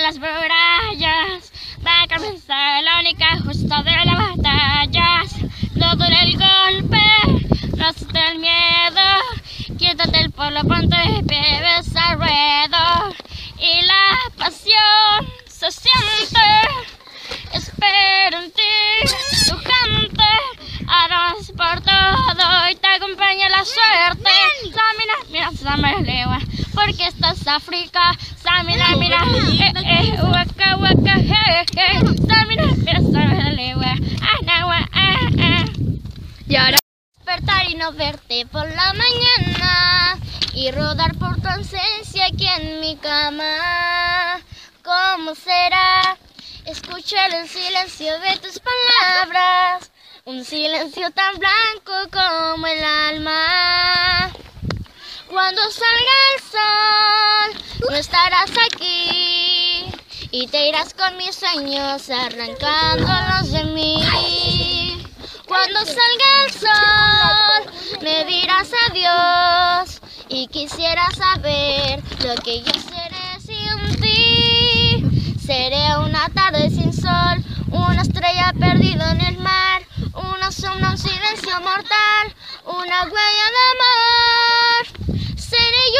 las murallas. Va a comenzar la única justa de las batallas. No duele el golpe, no siente el miedo. Quítate el pueblo, ponte de pie, ves al ruedo. Y la pasión se siente. Espero en ti, tu gente, harás por todo y te acompaña la suerte. Samina, mira, Samalewa, porque estás África. Samina, mira, waka, waka, Samina, mira, Samalewa, anawa, Y ahora despertar y no verte por la mañana y rodar por tu ausencia aquí en mi cama. ¿Cómo será? Escuchar el silencio de tus palabras, un silencio tan blanco como el alma. Cuando salga el sol, no estarás aquí y te irás con mis sueños arrancándolos de mí. Cuando salga el sol, me dirás adiós y quisiera saber lo que yo seré sin ti. Seré una tarde sin sol, una estrella perdida en el mar, una sombra, un silencio mortal, una huella de amor. Seré yo